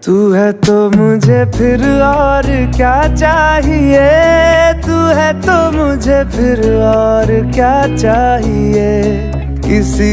तू है तो मुझे फिर और क्या चाहिए, तू है तो मुझे फिर और क्या चाहिए। किसी